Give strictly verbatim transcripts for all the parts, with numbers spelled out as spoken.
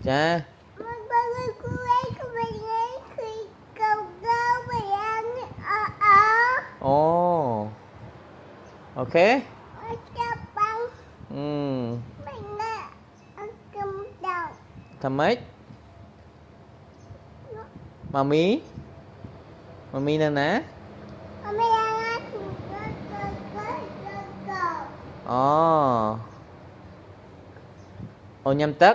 Cha. Ồ. Ok. Ừ. Thầm mấy. Mami. Mami nè nè. Ồ. Ô nhâm tất.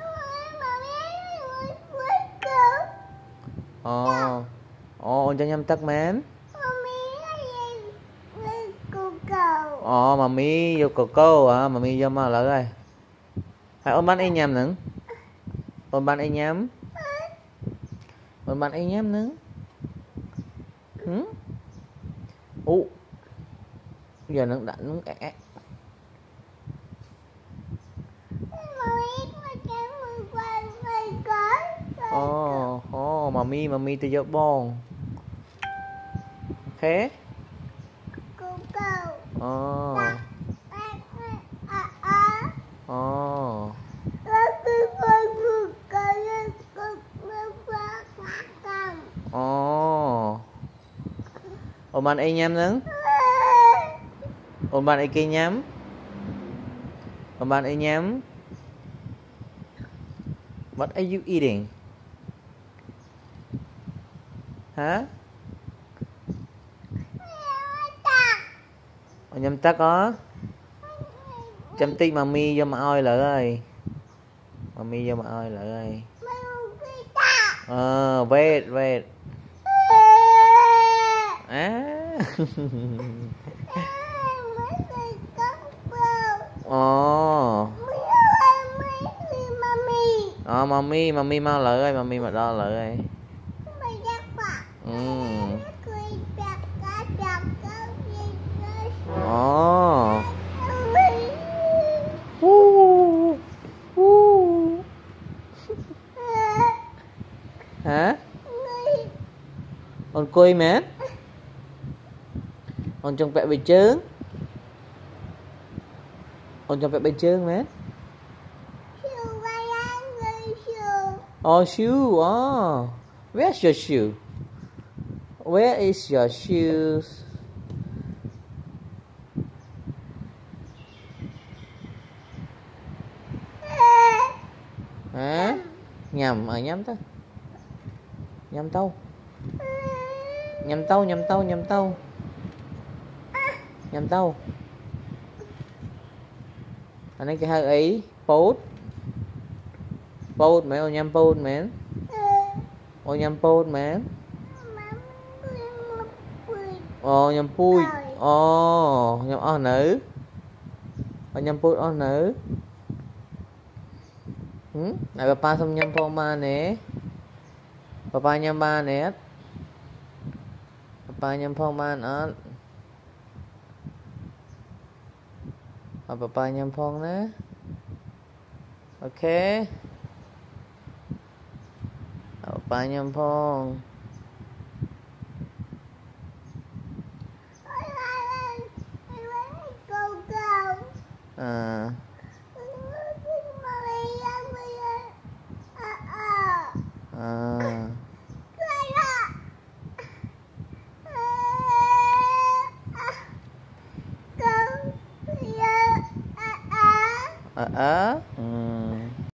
Ồ. Ồ cho nhâm tất mến. Ồ mami vô cô cô à, mami vô mà lại rồi. Hãy ôm bánh y nhâm nữa. Ôm bánh y nhâm. Ôm bánh y nhâm nữa. Hử? Ú. Giờ nó đã nó ẹ. Ồ, ồ, mami, mami tôi vô bon. Thế? Ồ. Ồ. Ồ. Ôm bạn y nhắm nứng. Ôm bạn y kia nhắm. Ôm bạn y nhắm. What are you eating? Hả? Ồ nhắm tắc đó. Chăm tí mami vô mà oi lại ơi. Mami vô mà oi lại ơi. Ờ, wait, wait. À. Ồ. Ờ, mami, mami mau lại ơi, mami mà đo lại ơi. Ừ. Ồ. Uh. Uh. Hả? Con cùi mẹ. Con trong vẽ bên trướng. Con trong vẽ bên trướng mẹ. Oh, shoe. Oh. Where's your shoe? Where is your shoes? Hả? Nhầm, à nhắm ta. Nhầm tâu. Nhầm tâu, nhầm tâu, nhầm tâu. Nhầm tâu. Anh ấy cái hơi ý. Pốt. Pốt mẹ, ô nhầm pốt mẹ. Ô nhầm pốt mẹ. Ồ nhầm pui. Ồ nhầm o nữ. Ô nhầm pốt o nữ. Hmm? Này papa xong nhầm phong ba nè. Papa nhầm ba nè. Papa nhầm phong ba nè. Papa nhầm phong nè. Ok. Papa nhầm phong. À. À. À, à. Ừ.